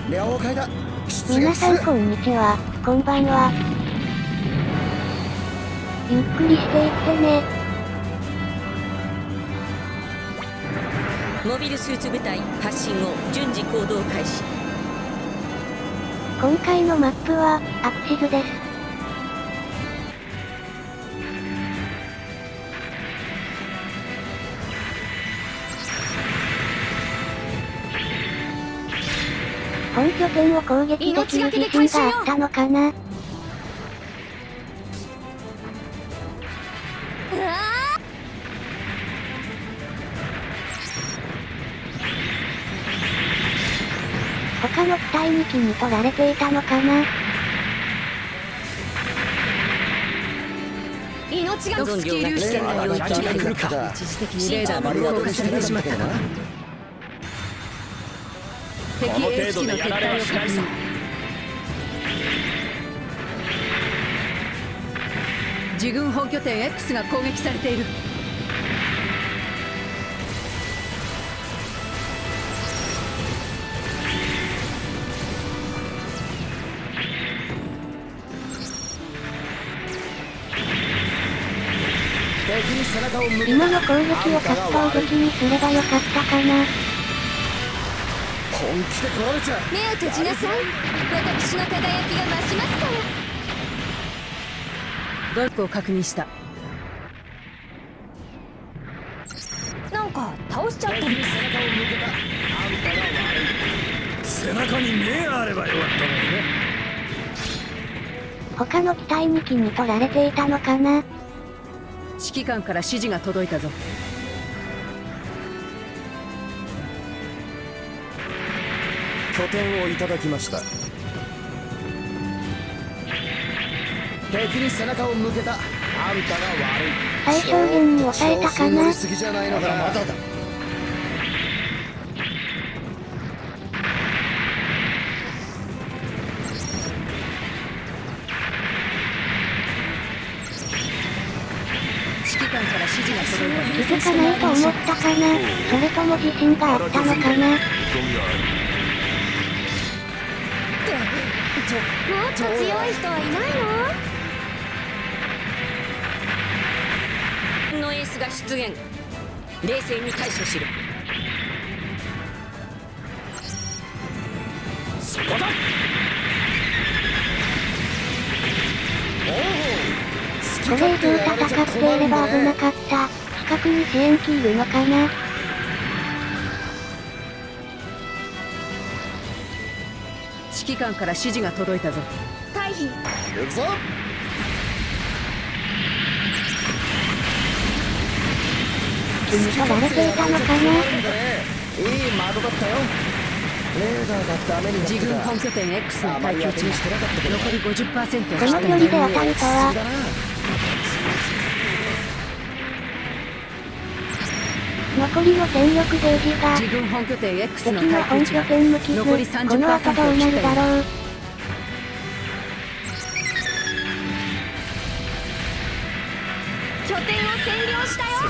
了解だ。 皆さんこんにちは、こんばんは。ゆっくりしていってね。 モビルスーツ部隊発進後順次行動開始。 今回のマップはアクシズです。本拠点を攻撃できる自信があったのかな。他の機体に気に取られていたのかな。 命が存量が危険な領域にあるのか。一時的にレーダーが無効化されてしまった。敵 A 機の撤退を確認。自軍本拠点 X が攻撃されている。 今の攻撃を格闘武器にすればよかったかな。 本気で来られちゃう。 目を閉じなさい。私の輝きが増しますから。 ドイツを確認した。 なんか倒しちゃったり。 背中に目があればよかったのにね。 他の機体に気に取られていたのかな。 指揮官から指示が届いたぞ。 拠点をいただきました。敵に背中を向けた。あんたが悪い。 最小限に抑えたかな。 乗りすぎじゃないのか。まだだ。 指揮官から指示が届いた。 気づかないと思ったかな。それとも自信があったのかな。 もっと強い人はいないの？ のエースが出現。冷静に対処しろ。 そこだ。 これ以上戦っていれば危なかった。近くに支援機いるのかな。 指揮官から指示が届いたぞ。 退避。 行くぞ。 気に取られていたのかな。 いい窓だったよ。レーダーがダメになってた。 自軍本拠点 X の耐久値が残り 50% をこの距離で当たるとは。残りの戦力ゲージが。 自軍本拠点 X 敵のの本拠耐久値が点無傷。 残り 30% この後どうなるだろう。 拠点を占領したよ。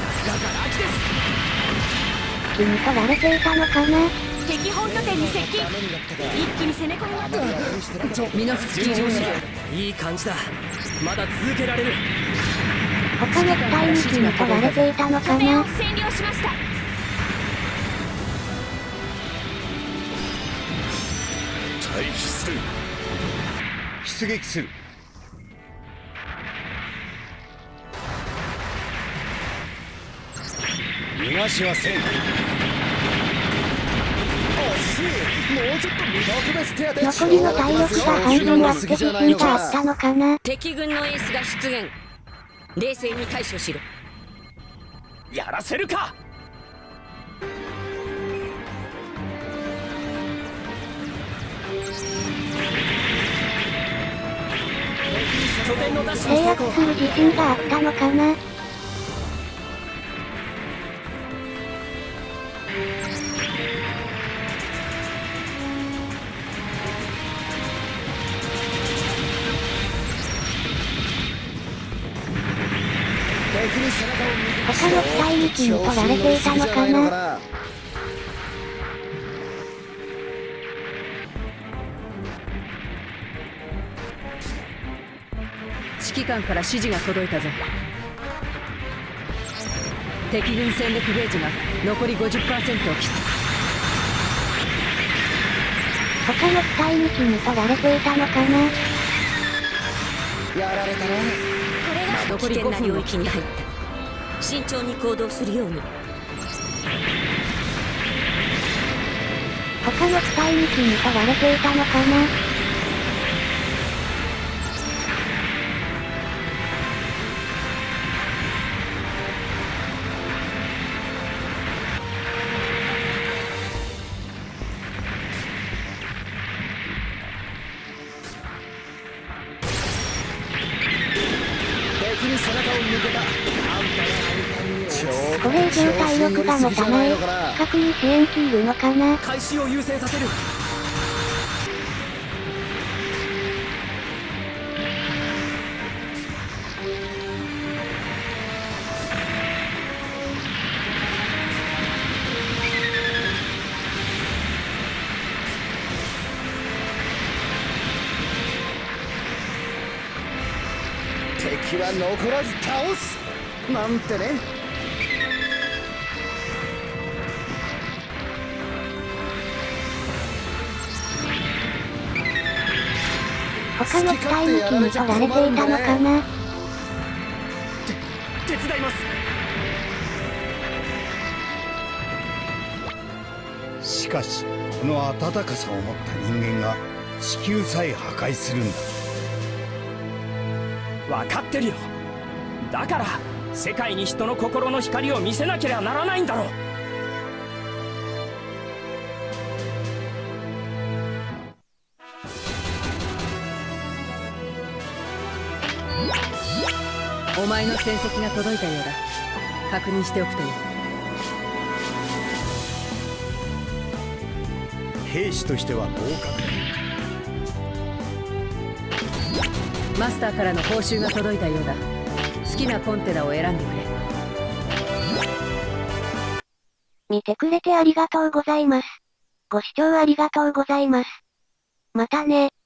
気に取られていたのかな。 敵本拠点に接近。一気に攻め込みます。 ミノフスキー上司。 いい感じだ。まだ続けられる。 他の機体に気に取られていたのか拠点をな。 占領しました。 退避する。出撃する。逃がしはせん。惜しい。もうちょっと特別手当て。 残りの体力が半分あって自信があったのかな。 敵軍のエースが出現。冷静に対処しろ。 やらせるか。拠点の奪取制圧する自信があったのかな。他の機体に気に取られていたのかな。 指揮官から指示が届いたぞ。敵軍戦力ゲージが残り 50% を切った。 他の機体に気に取られていたのかな。 やられたな。 これが残り5 危険な分を領域に入った。慎重に行動するように。 他の機体に気に取られていたのかな。 敵に背中を向けた。あんたが簡単にこれ以上体力が持たない。近くに支援機いるのかな。 開始を優先させる。 敵は残らず倒すなんてね。 他の機体に気に取られていたのかな。 手伝います。 しかしこの温かさを持った人間が地球さえ破壊するんだ。 分かってるよ。だから世界に人の心の光を見せなければならないんだろう。 お前の戦績が届いたようだ。確認しておくといい。 兵士としては合格だ。 マスターからの報酬が届いたようだ。好きなコンテナを選んでくれ。 見てくれてありがとうございます。ご視聴ありがとうございます。またね。